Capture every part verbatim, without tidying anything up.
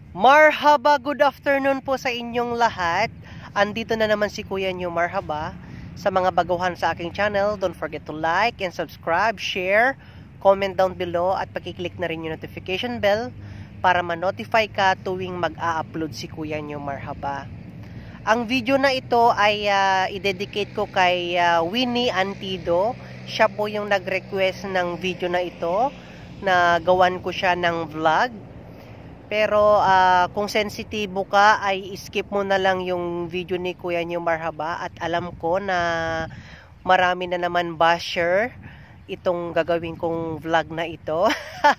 Marhaba, good afternoon po sa inyong lahat. Andito na naman si Kuya Nyo Marhaba. Sa mga baguhan sa aking channel, don't forget to like and subscribe, share, comment down below at pakiclick na rin yung notification bell para ma-notify ka tuwing mag-a-upload si Kuya Nyo Marhaba. Ang video na ito ay uh, i-dedicate ko kay uh, Winnie Antido. Siya po yung nag-request ng video na ito na gawan ko siya ng vlog. Pero uh, kung sensitibo ka ay skip mo na lang yung video ni Kuya Nyo Marhaba. At alam ko na marami na naman basher itong gagawin kong vlog na ito.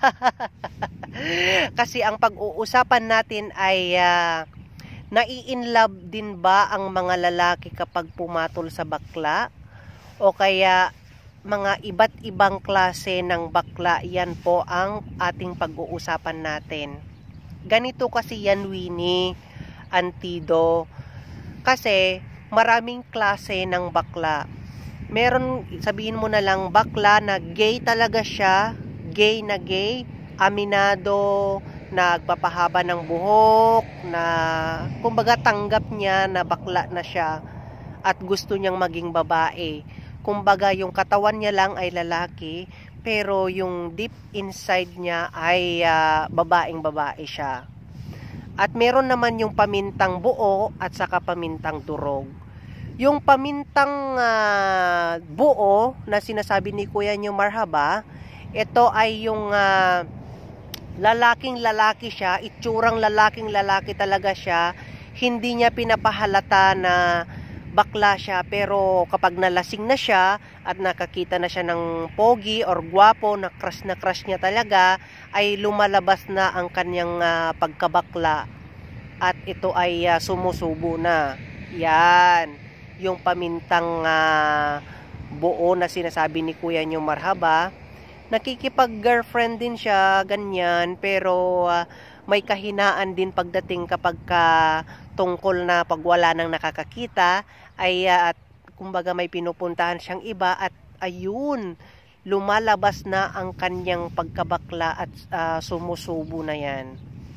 Kasi ang pag-uusapan natin ay uh, nai-inlove din ba ang mga lalaki kapag pumatol sa bakla? O kaya mga iba't ibang klase ng bakla? Yan po ang ating pag-uusapan natin. Ganito kasi yan, Winnie Antido. Kasi maraming klase ng bakla. Meron, sabihin mo na lang, bakla na gay talaga siya, gay na gay, aminado, nagpapahaba ng buhok, na kumbaga tanggap niya na bakla na siya at gusto niyang maging babae. Kumbaga yung katawan niya lang ay lalaki, pero yung deep inside niya ay uh, babaeng babae siya. At meron naman yung pamintang buo at saka pamintang durog. Yung pamintang uh, buo na sinasabi ni Kuya Nyo Marhaba, ito ay yung uh, lalaking lalaki siya, itsurang lalaking lalaki talaga siya. Hindi niya pinapahalata na bakla siya, pero kapag nalasing na siya at nakakita na siya ng pogi or gwapo na crush na crush niya talaga, ay lumalabas na ang kanyang uh, pagkabakla at ito ay uh, sumusubo na. Yan yung pamintang uh, buo na sinasabi ni Kuya Nyo Marhaba. Nakikipag girlfriend din siya, ganyan, pero uh, may kahinaan din pagdating kapag ka tungkol na pag wala nang nakakakita ay uh, at kumbaga may pinupuntahan siyang iba at ayun, lumalabas na ang kanyang pagkabakla at uh, sumusubo na yan.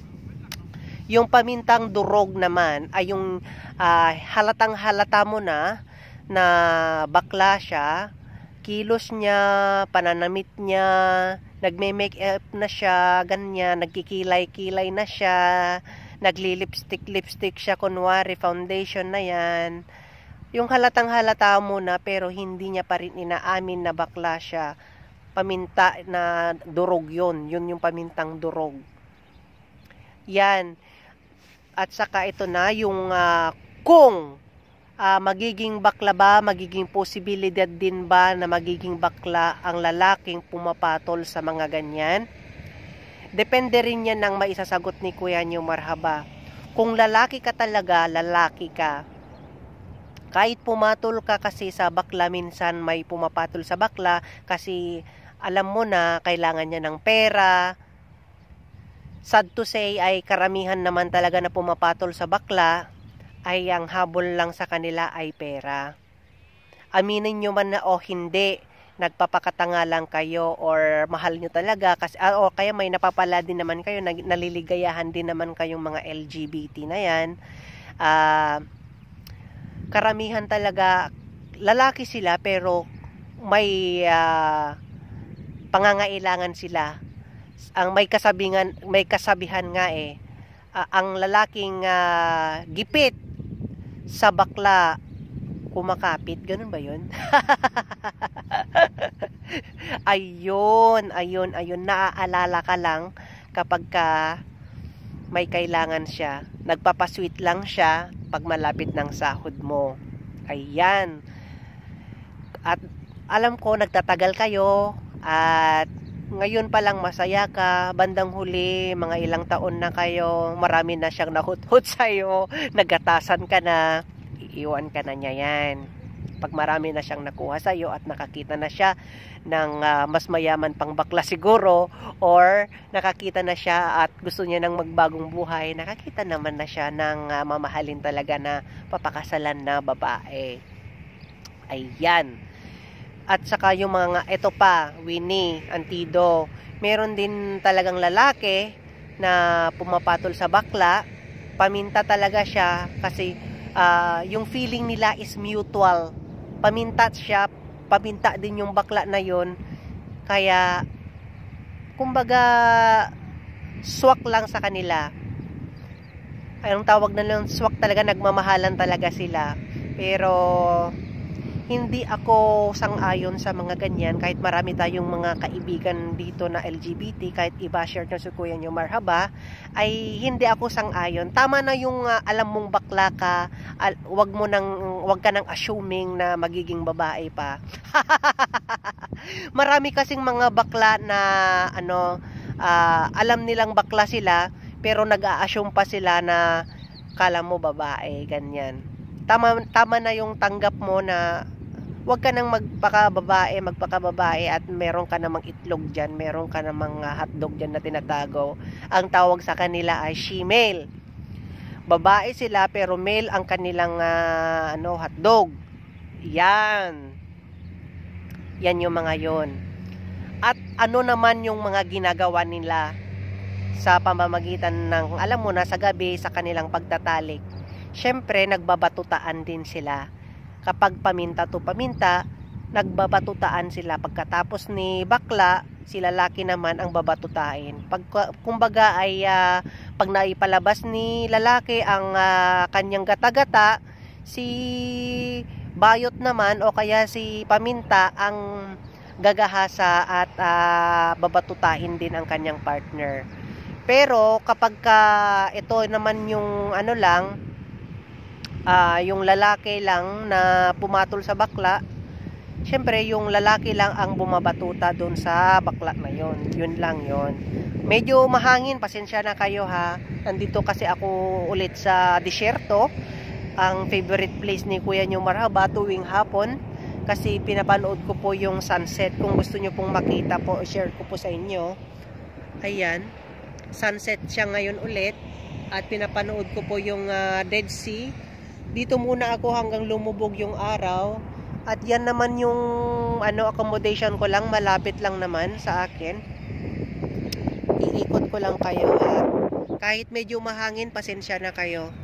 Yung pamintang durog naman ay yung uh, halatang halata mo na na bakla siya, kilos niya, pananamit niya, nagme-make up na siya, ganyan, nagkikilay-kilay na siya, nagli-lipstick-lipstick siya, kunwari foundation na yan. Yung halatang halata mo na pero hindi niya pa rin inaamin na bakla siya. Paminta na durog yun. Yun yung pamintang durog. Yan. At saka ito na yung uh, kung uh, magiging bakla ba, magiging posibilidad din ba na magiging bakla ang lalaking pumapatol sa mga ganyan. Depende rin yan ng maisasagot ni Kuya Nyo Marhaba. Kung lalaki ka talaga, lalaki ka. Kahit pumatol ka kasi sa bakla, minsan may pumapatol sa bakla kasi alam mo na kailangan niya ng pera. Sad to say ay karamihan naman talaga na pumapatol sa bakla ay ang habol lang sa kanila ay pera. Aminin nyo man na o hindi, nagpapakatanga lang kayo or mahal nyo talaga kasi ah, o kaya may napapala din naman kayo, naliligayahan din naman kayong mga L G B T na yan. Ah... Uh, karamihan talaga lalaki sila pero may uh, pangangailangan sila. Ang may kasabihan, may kasabihan nga eh, uh, ang lalaking uh, gipit sa bakla kumakapit, ganun ba yun? ayun, ayun, ayun, naaalala ka lang kapag ka may kailangan siya, nagpapasweet lang siya pag malapit ng sahod mo. Ayan. At alam ko nagtatagal kayo at ngayon pa lang masaya ka, bandang huli mga ilang taon na kayo, marami na siyang nahuthot sa'yo, nagatasan ka na, iiwan ka na niya yan. Pag marami na siyang nakuha sa'yo at nakakita na siya ng uh, mas mayaman pang bakla siguro, or nakakita na siya at gusto niya ng magbagong buhay, nakakita naman na siya ng uh, mamahalin talaga na papakasalan na babae. Ayan. At saka yung mga, ito pa, Winnie Antido, meron din talagang lalaki na pumapatol sa bakla. Paminta talaga siya kasi uh, yung feeling nila is mutual. Paminta siya, paminta din yung bakla na yon. Kaya kumbaga swak lang sa kanila. Anong tawag na lang, swak talaga, nagmamahalan talaga sila. Pero hindi ako sang-ayon sa mga ganyan, kahit marami tayong mga kaibigan dito na L G B T, kahit i-basher nyo si Kuya nyo marhaba, ay hindi ako sang-ayon. Tama na yung uh, alam mong bakla ka, al- wag mo nang, wag ka nang assuming na magiging babae pa. Marami kasing mga bakla na ano, uh, alam nilang bakla sila, pero nag-a-assume pa sila na kala mo babae, ganyan. Tama, tama na yung tanggap mo na wag ka nang magpakababae, magpakababae at meron ka namang itlog dyan, meron ka namang uh, hotdog dyan na tinatago. Ang tawag sa kanila ay she-male. Babae sila pero male ang kanilang uh, ano, hotdog. Yan. Yan yung mga yon. At ano naman yung mga ginagawa nila sa pamamagitan ng, alam mo na, sa gabi sa kanilang pagtatalik. Syempre, nagbabatutaan din sila. Kapag paminta to paminta, nagbabatutaan sila. Pagkatapos ni bakla, si lalaki naman ang babatutain. Pag, kumbaga ay uh, pag naipalabas ni lalaki ang uh, kanyang gata-gata, si bayot naman o kaya si paminta ang gagahasa at uh, babatutain din ang kanyang partner. Pero kapag ka, ito naman yung ano lang, Uh, yung lalaki lang na pumatol sa bakla, syempre yung lalaki lang ang bumabatuta doon sa bakla na yon. Yun lang yon. Medyo mahangin, pasensya na kayo ha. Nandito kasi ako ulit sa disyerto, ang favorite place ni Kuya nyo marhaba tuwing hapon, kasi pinapanood ko po yung sunset. Kung gusto nyo pong makita po, share ko po sa inyo. Ayan, sunset siya ngayon ulit, at pinapanood ko po yung uh, Dead Sea. Dito muna ako hanggang lumubog yung araw. At yan naman yung ano, accommodation ko lang. Malapit lang naman sa akin. Iikot ko lang kayo. At kahit medyo mahangin, pasensya na kayo.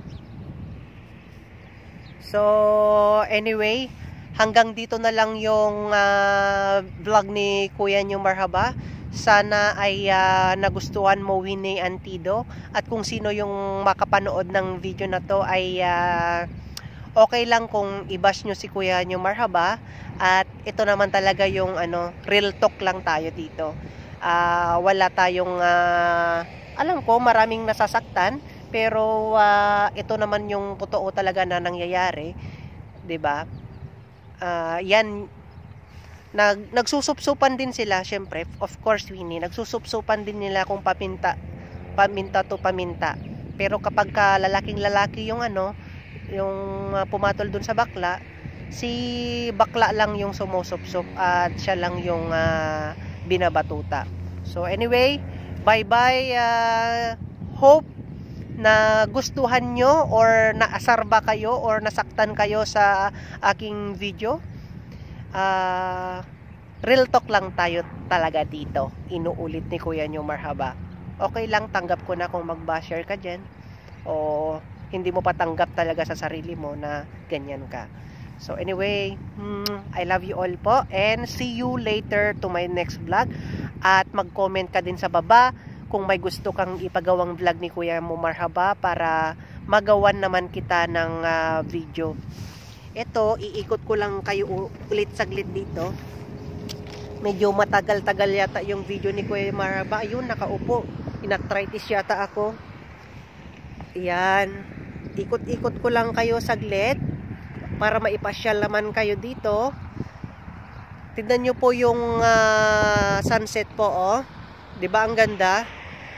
So, anyway, hanggang dito na lang yung uh, vlog ni Kuya nyo marhaba. Sana ay uh, nagustuhan mo, Winnie Antido. At kung sino yung makapanood ng video na to ay uh, okay lang kung i-bash nyo si Kuya nyo marhaba. At ito naman talaga yung ano, real talk lang tayo dito. Uh, wala tayong uh, alam ko maraming nasasaktan, pero uh, ito naman yung totoo talaga na nangyayari, 'di ba? Uh, yan. Nag, nagsusupsupan din sila, syempre, of course, Winnie, nagsusupsupan din nila kung paminta, paminta to paminta. Pero kapag ka lalaking lalaki yung ano, yung uh, pumatol dun sa bakla, si bakla lang yung sumusupsup at siya lang yung uh, binabatuta. So anyway, bye bye. Uh, hope na gustuhan nyo or naasar ba kayo or nasaktan kayo sa aking video. Uh, real talk lang tayo talaga dito. Inuulit ni Kuya nyo marhaba. Okay lang, tanggap ko na kung mag-basher ka dyan, o hindi mo patanggap talaga sa sarili mo na ganyan ka. So anyway, hmm, I love you all po, and see you later to my next vlog. At mag-comment ka din sa baba kung may gusto kang ipagawang vlog ni Kuya mo marhaba para magawan naman kita ng uh, video. Ito, iikot ko lang kayo ulit saglit dito. Medyo matagal-tagal yata yung video ni Kuya marhaba. Ayun, nakaupo. Inarthritis yata ako. Ayan. Ikot-ikot ko lang kayo saglit para maipasyal naman kayo dito. Tignan nyo po yung uh, sunset po, oh. Diba ang ganda?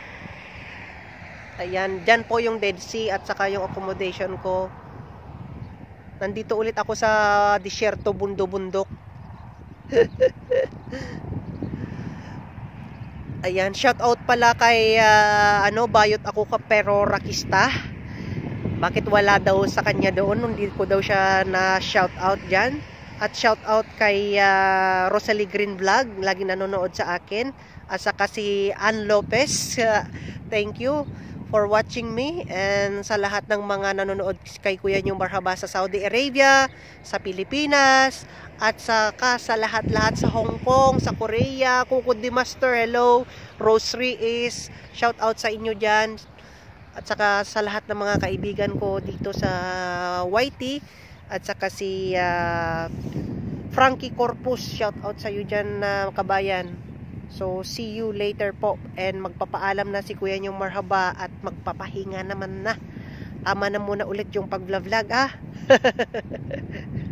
Ayan, dyan po yung Dead Sea at saka yung accommodation ko. Nandito ulit ako sa disyerto, bundo-bundok. Ayan, shout out pala kay uh, ano, bayot ako ka pero rakista. Bakit wala daw sa kanya doon? Hindi ko daw siya na shout out dyan. At shout out kay uh, Rosalie Green Vlog, lagi nanonood sa akin. At saka si Ann Lopez, uh, thank you for watching me, and sa lahat ng mga nanonood kay Kuya New Marhaba sa Saudi Arabia, sa Pilipinas, at saka sa lahat-lahat sa Hong Kong, sa Korea, Kukod di Master, hello, Rosary is, shout out sa inyo dyan, at saka sa lahat ng mga kaibigan ko dito sa Y T, at saka si uh, Frankie Corpus, shout out sa iyo dyan na uh, kabayan. So, see you later po. And magpapaalam na si Kuya New Marhaba at magpapahinga naman na. Tama na muna ulit yung pag-vlog ah.